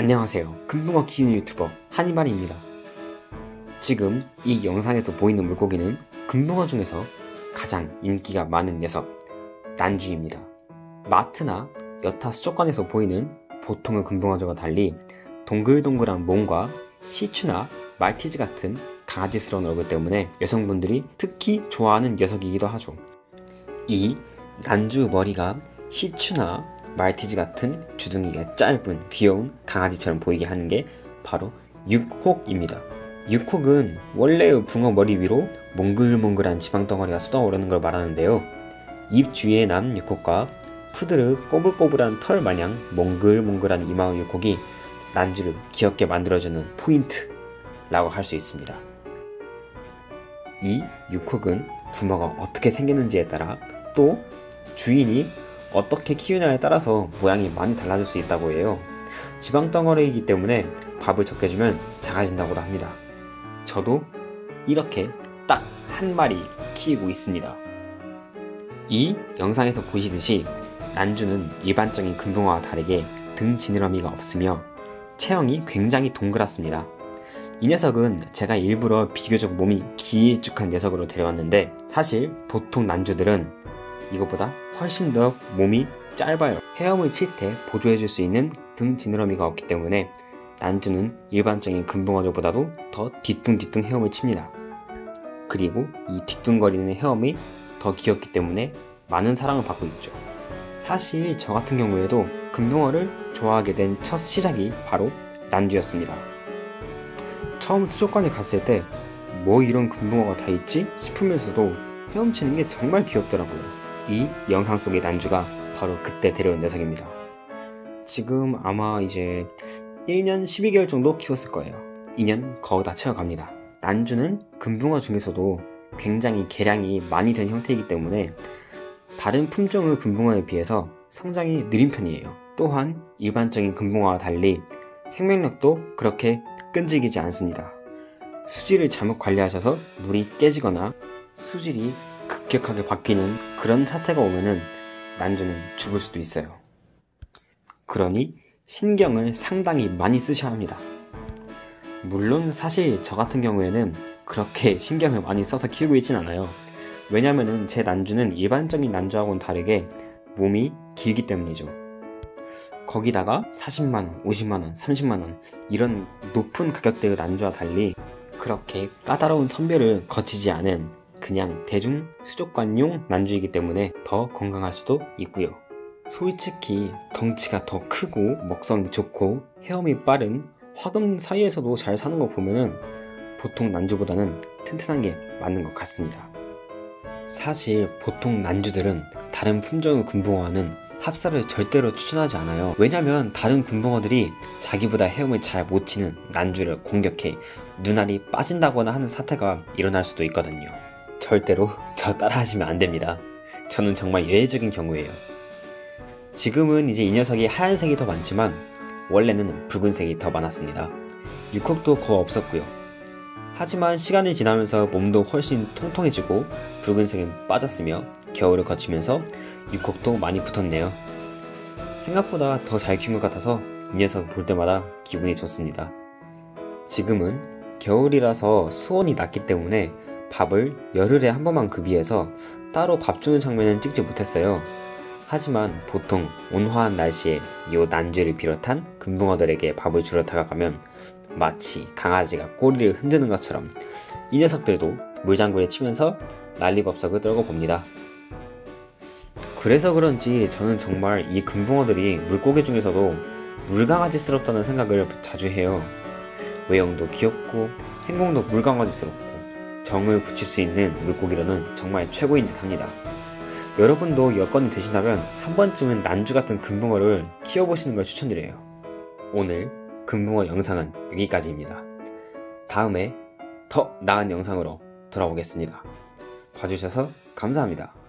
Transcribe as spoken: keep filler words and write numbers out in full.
안녕하세요. 금붕어 키우는 유튜버 한이말입니다. 지금 이 영상에서 보이는 물고기는 금붕어 중에서 가장 인기가 많은 녀석, 난주입니다. 마트나 여타 수족관에서 보이는 보통의 금붕어들과 달리 동글동글한 몸과 시추나 말티즈 같은 강아지스러운 얼굴 때문에 여성분들이 특히 좋아하는 녀석이기도 하죠. 이 난주 머리가 시추나 말티즈 같은 주둥이가 짧은 귀여운 강아지처럼 보이게 하는 게 바로 육혹입니다. 육혹은 원래의 붕어 머리 위로 몽글몽글한 지방덩어리가 쏟아오르는 걸 말하는데요. 입 주위에 난 육혹과 푸드르 꼬불꼬불한 털 마냥 몽글몽글한 이마의 육혹이 난주를 귀엽게 만들어주는 포인트라고 할 수 있습니다. 이 육혹은 붕어가 어떻게 생겼는지에 따라 또 주인이 어떻게 키우냐에 따라서 모양이 많이 달라질 수 있다고 해요. 지방덩어리이기 때문에 밥을 적게 주면 작아진다고 합니다. 저도 이렇게 딱 한 마리 키우고 있습니다. 이 영상에서 보시듯이 난주는 일반적인 금붕어와 다르게 등 지느러미가 없으며 체형이 굉장히 동그랗습니다. 이 녀석은 제가 일부러 비교적 몸이 길쭉한 녀석으로 데려왔는데 사실 보통 난주들은 이것보다 훨씬 더 몸이 짧아요. 헤엄을 칠 때 보조해줄 수 있는 등 지느러미가 없기 때문에 난주는 일반적인 금붕어들보다도 더 뒤뚱뒤뚱 헤엄을 칩니다. 그리고 이 뒤뚱거리는 헤엄이 더 귀엽기 때문에 많은 사랑을 받고 있죠. 사실 저 같은 경우에도 금붕어를 좋아하게 된 첫 시작이 바로 난주였습니다. 처음 수족관에 갔을 때 뭐 이런 금붕어가 다 있지? 싶으면서도 헤엄치는 게 정말 귀엽더라고요. 이 영상 속의 난주가 바로 그때 데려온 녀석입니다. 지금 아마 이제 일 년 십이 개월 정도 키웠을 거예요. 이 년 거의 다 채워갑니다. 난주는 금붕어 중에서도 굉장히 개량이 많이 된 형태이기 때문에 다른 품종의 금붕어에 비해서 성장이 느린 편이에요. 또한 일반적인 금붕어와 달리 생명력도 그렇게 끈질기지 않습니다. 수질을 잘못 관리하셔서 물이 깨지거나 수질이 급격하게 바뀌는 그런 사태가 오면은 난주는 죽을 수도 있어요. 그러니 신경을 상당히 많이 쓰셔야 합니다. 물론 사실 저 같은 경우에는 그렇게 신경을 많이 써서 키우고 있진 않아요. 왜냐면은 제 난주는 일반적인 난주하고는 다르게 몸이 길기 때문이죠. 거기다가 사십만 원, 오십만 원, 삼십만 원 이런 높은 가격대의 난주와 달리 그렇게 까다로운 선별을 거치지 않은 그냥 대중 수족관용 난주이기 때문에 더 건강할 수도 있고요. 솔직히 덩치가 더 크고 먹성이 좋고 헤엄이 빠른 화금 사이에서도 잘 사는 거 보면은 보통 난주보다는 튼튼한 게 맞는 것 같습니다. 사실 보통 난주들은 다른 품종의 금붕어와는 합사를 절대로 추천하지 않아요. 왜냐면 다른 금붕어들이 자기보다 헤엄을 잘 못 치는 난주를 공격해 눈알이 빠진다거나 하는 사태가 일어날 수도 있거든요. 절대로 저 따라하시면 안됩니다. 저는 정말 예외적인 경우예요. 지금은 이제 이 녀석이 하얀색이 더 많지만 원래는 붉은색이 더 많았습니다. 육혹도 거의 없었고요. 하지만 시간이 지나면서 몸도 훨씬 통통해지고 붉은색은 빠졌으며 겨울을 거치면서 육혹도 많이 붙었네요. 생각보다 더 잘 키운 것 같아서 이 녀석 볼 때마다 기분이 좋습니다. 지금은 겨울이라서 수온이 낮기 때문에 밥을 열흘에 한 번만 급이해서 따로 밥 주는 장면은 찍지 못했어요. 하지만 보통 온화한 날씨에 이 난주를 비롯한 금붕어들에게 밥을 주러 다가가면 마치 강아지가 꼬리를 흔드는 것처럼 이 녀석들도 물장구를 치면서 난리법석을 떨고 봅니다. 그래서 그런지 저는 정말 이 금붕어들이 물고기 중에서도 물강아지스럽다는 생각을 자주 해요. 외형도 귀엽고 행동도 물강아지스럽고 정을 붙일 수 있는 물고기로는 정말 최고인 듯 합니다. 여러분도 여건이 되신다면 한 번쯤은 난주 같은 금붕어를 키워보시는 걸 추천드려요. 오늘 금붕어 영상은 여기까지입니다. 다음에 더 나은 영상으로 돌아오겠습니다. 봐주셔서 감사합니다.